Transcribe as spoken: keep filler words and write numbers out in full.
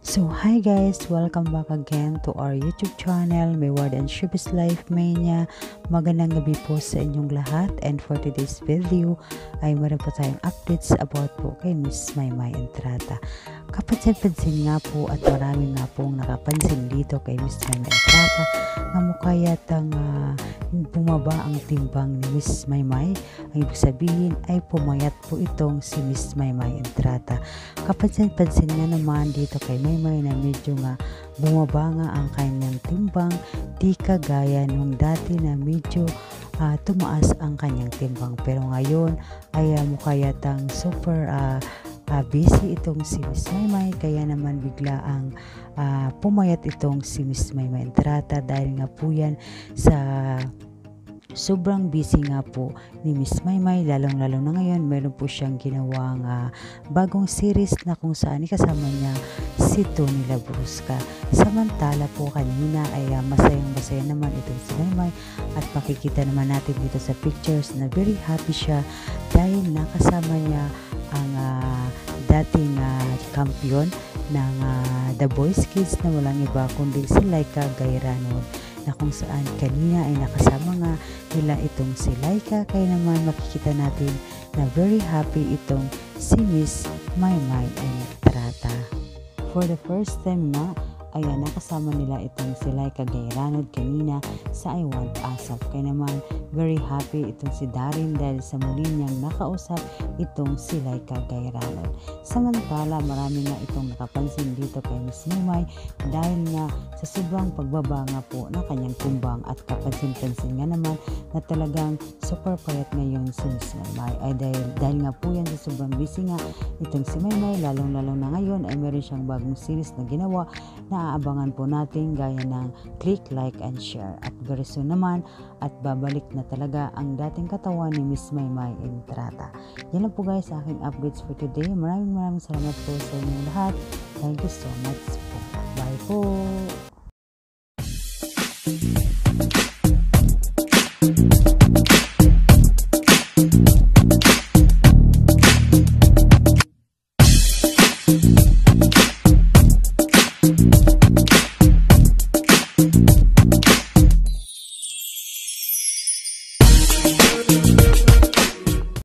So hi guys, welcome back again to our YouTube channel, Mayward and Showbiz Life Mania. Magandang gabi po sa inyong lahat, and for today's video ay meron po tayong updates about po kay Miss Maymay Entrata. Kapansin-pansin nga po at marami nga pong nakapansin dito kay Miss Maymay Entrata na mukha yatang uh, bumaba ang timbang ni Miss Maymay. Ang ibig sabihin ay pumayat po itong si Miss Maymay Entrata. Kapansin-pansin nga naman dito kay Maymay na medyo nga bumaba nga ang kanyang timbang, di kagaya nung dati na medyo uh, tumaas ang kanyang timbang. Pero ngayon ay uh, mukha yatang super uh, uh, busy itong si Miss Maymay, kaya naman bigla ang uh, pumayat itong si Miss Maymay Entrata dahil nga po yan sa sobrang busy nga po ni Miss Maymay, lalong-lalo na ngayon meron po siyang ginawang uh, bagong series na kung saan kasama niya si Tony Labrusca. Samantala po kanina ay uh, masayang-masaya naman itong si Maymay at makikita naman natin dito sa pictures na very happy siya dahil nakasama niya ang uh, dating uh, kampiyon ng uh, The Boys Kids na walang iba kundi si Laika Gayranod, na kung saan kanina ay nakasama nga nila itong si Laika, kaya naman makikita natin na very happy itong si Miss Maymay Entrata. For the first time nga, ayan, nakasama nila itong si Laika Gayranod kanina sa I Want Asap. Kaya naman very happy itong si Darin dahil sa muli niyang nakausap itong si Laika Gayranod. Samantala marami nga itong nakapansin dito kay Miss Maymay dahil nga sa sobrang pagbaba nga po ng kanyang timbang, at kapansin-pansin nga naman na talagang super payat ngayon si Miss Maymay ay dahil, dahil nga po yan sa sobrang busy nga itong si Maymay, lalong-lalong na ngayon ay meron siyang bagong series na ginawa na aabangan po natin gaya ng click, like, and share. At very soon naman at babalik na talaga ang dating katawan ni Miss Maymay Entrata. Yan lang po guys sa aking updates for today. Maraming maraming salamat po sa inyong lahat. Thank you so much po. Bye po!